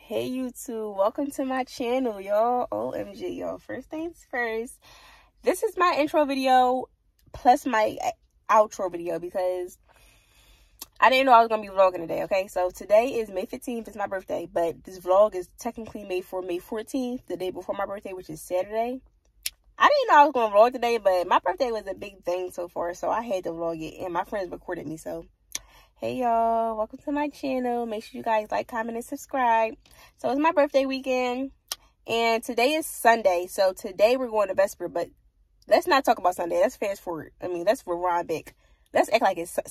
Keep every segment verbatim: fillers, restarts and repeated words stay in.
Hey YouTube, welcome to my channel, y'all. O M G, y'all. First things first, this is my intro video plus my outro video because I didn't know I was gonna be vlogging today. Okay, so today is May fifteenth, it's my birthday, but this vlog is technically made for May fourteenth, the day before my birthday, which is Saturday. I didn't know I was gonna vlog today, but my birthday was a big thing so far, so I had to vlog it, and my friends recorded me. So hey y'all, welcome to my channel. Make sure you guys like, comment, and subscribe. So it's my birthday weekend, and today is Sunday. So today we're going to Vesper, but let's not talk about Sunday. Let's fast forward. I mean, let's rewind back. Let's act like it's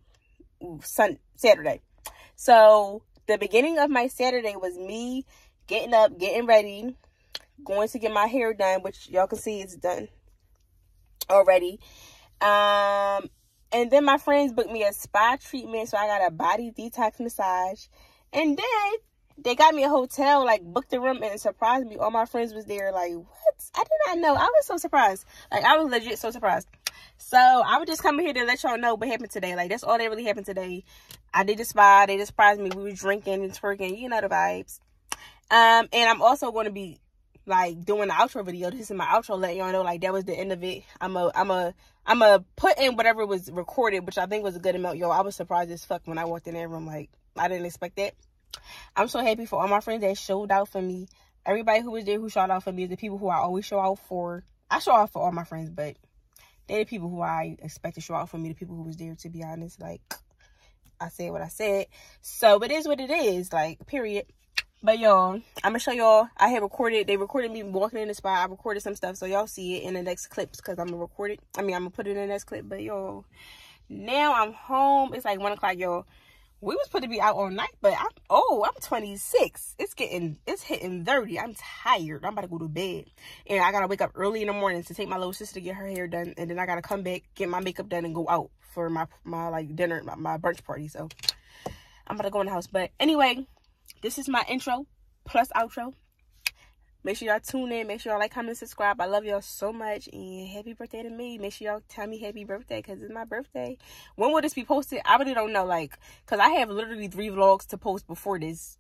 sun Saturday. So the beginning of my Saturday was me getting up, getting ready, going to get my hair done, which y'all can see it's done already. Um... And then my friends booked me a spa treatment, so I got a body detox massage. And then they got me a hotel, like booked a room, and it surprised me. All my friends was there, like, what? I did not know. I was so surprised. Like, I was legit so surprised. So I would just come here to let y'all know what happened today. Like, that's all that really happened today. I did the spa. They just surprised me. We were drinking and twerking. You know the vibes. Um, and I'm also going to be, like, doing the outro video. This is my outro, letting y'all know, like, that was the end of it. I'm a, I'm a, I'm a put in whatever was recorded, which I think was a good amount. Yo, I was surprised as fuck when I walked in that room. Like, I didn't expect that. I'm so happy for all my friends that showed out for me. Everybody who was there who showed out for me is the people who I always show out for. I show out for all my friends, but they're the people who I expect to show out for me, the people who was there, to be honest. Like, I said what I said. So, it is what it is, like, period. But y'all, I'm gonna show y'all. I had recorded, they recorded me walking in the spot. I recorded some stuff, so y'all see it in the next clips because I'm gonna record it. I mean, I'm gonna put it in the next clip. But y'all, now I'm home. It's like one o'clock, y'all. We was supposed to be out all night, but I'm oh, I'm twenty-six. It's getting, it's hitting thirty. I'm tired. I'm about to go to bed, and I gotta wake up early in the morning to take my little sister to get her hair done, and then I gotta come back, get my makeup done, and go out for my my like dinner, my, my brunch party. So I'm about to go in the house. But anyway, this is my intro plus outro. Make sure y'all tune in. Make sure y'all like, comment, and subscribe. I love y'all so much. And happy birthday to me. Make sure y'all tell me happy birthday because it's my birthday. When will this be posted? I really don't know. Like, because I have literally three vlogs to post before this.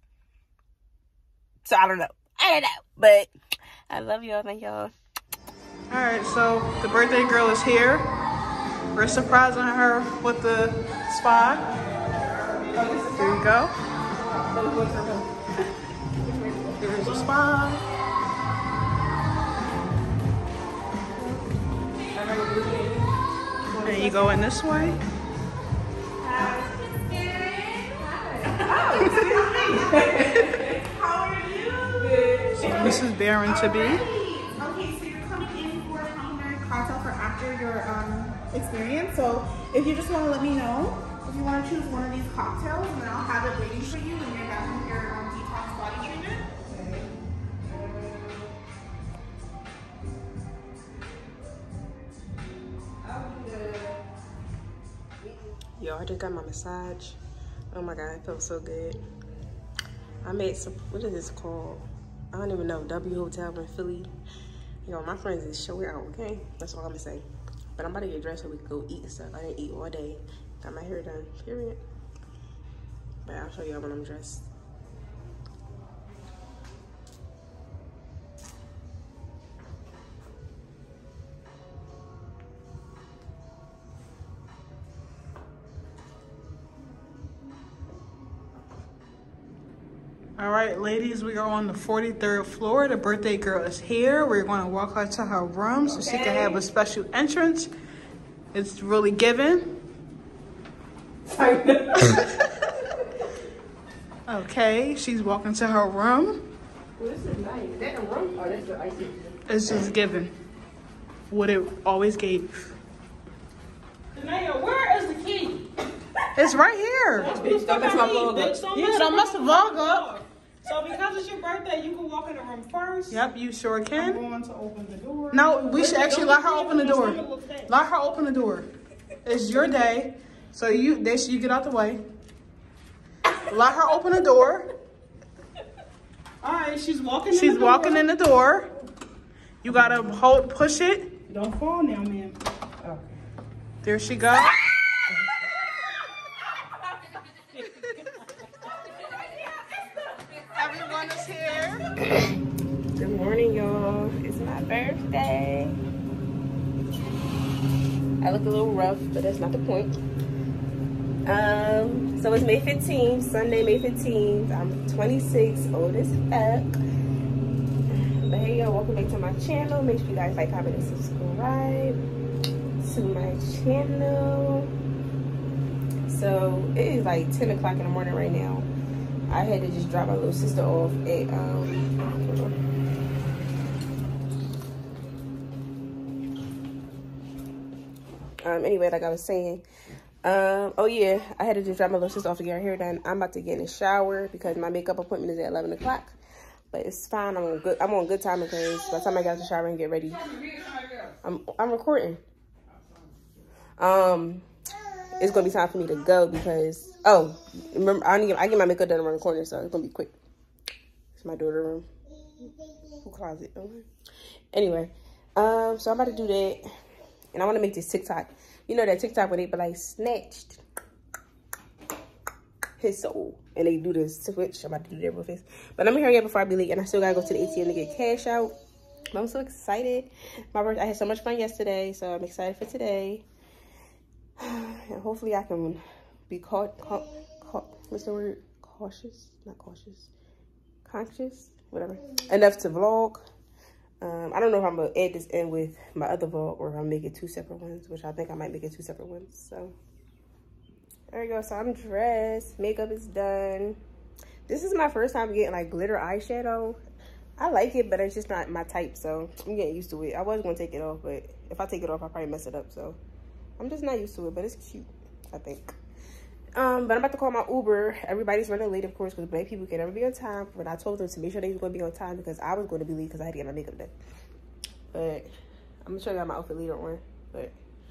So I don't know. I don't know. But I love y'all. Thank y'all. Alright, so the birthday girl is here. We're surprising her with the spa. There you go. There's a spa. And you go in this way. How are you? This is Baron to be. Okay, so you're coming in for a complimentary cocktail for after your um, experience. So if you just want to let me know if you want to choose one of these cocktails, and then I'll have it waiting for you when you're done with your um, detox body treatment. Yo, I just got my massage. Oh my god, it felt so good. I made some, what is this called? I don't even know. W Hotel in Philly. Yo, my friends is showing out, okay? That's all I'm gonna say. But I'm about to get dressed so we can go eat and stuff. I didn't eat all day. Got my hair done, period. But I'll show y'all when I'm dressed. All right, ladies, we are on the forty-third floor. The birthday girl is here. We're going to walk her to her room so she can have a special entrance. It's really giving. Okay, she's walking to her room. Well, this is nice. Is that a room or that's the icy? It's just giving what it always gave. Naya, where is the key? It's right here. Bitch, don't mess my vlog up. Yeah, don't mess the vlog up. So because it's your birthday, you can walk in the room first. Yep, you sure I'm can. going to open the door. No, we should actually let her open the door. Look fast. Let her open the door. It's your day, so you they should you get out the way. Let her open the door. All right, she's walking. She's in the walking door. in the door. You gotta hold, push it. Don't fall now, ma'am. Oh. There she goes. Everyone birthday. I look a little rough, but that's not the point. Um, so it's May fifteenth, Sunday, May fifteenth. I'm twenty-six, old as fuck. But hey, y'all, welcome back to my channel. Make sure you guys like, comment, and subscribe to my channel. So it is like ten o'clock in the morning right now. I had to just drop my little sister off at um um anyway, like I was saying, um oh yeah, I had to just drop my little sister off to get her hair done. I'm about to get in the shower because my makeup appointment is at eleven o'clock, but it's fine. I'm on good I'm on good time because by the time I get out the shower and get ready, I'm I'm recording. Um It's gonna be time for me to go because oh, remember I need I get my makeup done around the corner, so it's gonna be quick. It's my daughter room, who closet. Okay. Anyway, um, so I'm about to do that, and I want to make this TikTok. You know that TikTok where they be like snatched his soul, and they do this switch. I'm about to do that real fast, but I'm gonna hurry up before I be late, and I still gotta go to the A T M to get cash out. But I'm so excited. My birthday, I had so much fun yesterday, so I'm excited for today. And hopefully I can be caught, caught, caught, what's the word? Cautious? Not cautious. Conscious? Whatever. Enough to vlog. Um, I don't know if I'm going to add this in with my other vlog or if I'm making two separate ones, which I think I might make it two separate ones. So, there we go. So, I'm dressed. Makeup is done. This is my first time getting, like, glitter eyeshadow. I like it, but it's just not my type, so I'm getting used to it. I was going to take it off, but if I take it off, I'll probably mess it up, so I'm just not used to it, but it's cute, I think. Um, but I'm about to call my Uber. Everybody's running late, of course, because black people can never be on time. But I told them to make sure they was going to be on time because I was going to be late because I had to get my makeup done. But I'm going to show you guys my outfit later on. But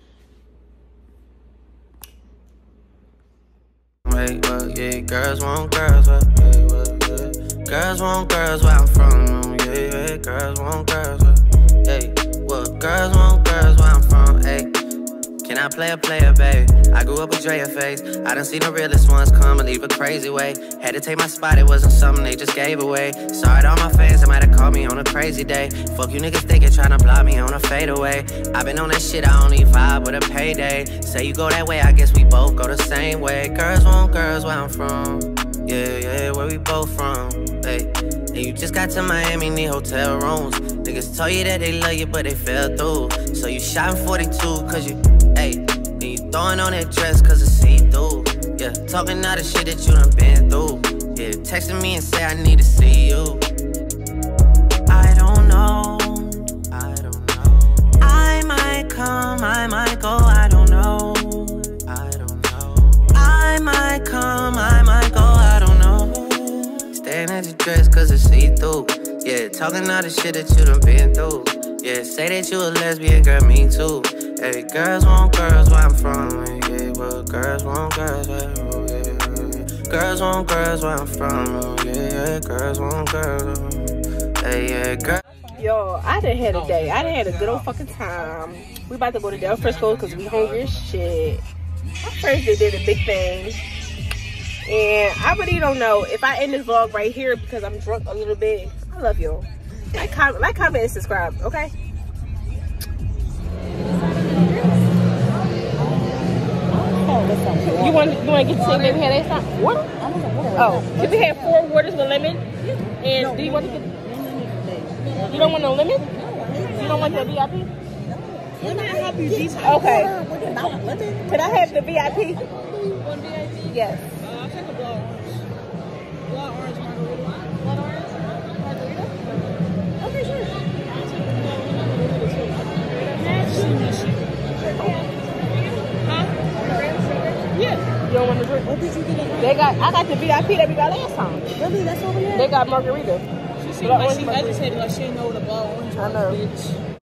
wait, well, yeah, girls want girls, well, yeah, well, yeah. Girls want girls where I'm from, yeah, yeah. Girls want girls, well, hey, well, girls want girls where I'm from, hey. Can I play a player, babe? I grew up with Drea face. I done seen the realest ones come and leave a crazy way. Had to take my spot, it wasn't something they just gave away. Sorry to all my fans, they might have called me on a crazy day. Fuck you niggas thinking, tryna block me on a fadeaway. I been on that shit, I only vibe with a payday. Say you go that way, I guess we both go the same way. Girls want girls where I'm from. Yeah, yeah, where we both from. Hey, and you just got to Miami, need hotel rooms. Niggas told you that they love you, but they fell through. So you shot in forty-two, cause you, hey, and you throwing on that dress, cause it's see-through. Yeah, talking all the shit that you done been through. Yeah, texting me and say I need to see you. I don't know, I don't know. I might come, I might go, I don't know. I don't know. I might come, I might go, I don't know. Staring at your dress cause it's see-through. Yeah, talking all the shit that you done been through. Yeah, say that you a lesbian, girl, me too. Hey, girls want girls where I'm from. Yeah, well, girls want girls where I'm from. Yeah. Girls want girls where I'm from. Yeah, girls want girls. Hey, yeah, girl. yo, I done had a day. I done had a good old fucking time. We about to go to Del Frisco because we hungry as shit. My first day did a big thing. And I really don't know if I end this vlog right here because I'm drunk a little bit. I love y'all. Like, comment, like, comment, and subscribe, okay? You want you want to get the same baby had that time? Water? Oh, can we have four waters with lemon? And do you want to get? You don't want no lemon? You don't want the V I P? Okay. Can I have the V I P? One V I P? Yes. Uh, I'll take a blood orange. Blood orange margarita. Blood orange margarita? Okay, sure. I'll take the blood orange margarita too. Huh? Yeah. You don't want to drink? What did you get? They got. I got the V I P that we got last time. Really? That's over here? They got margarita. She seemed Blood like orange she margarita. agitated, like she didn't know what a blood orange I know. was, bitch.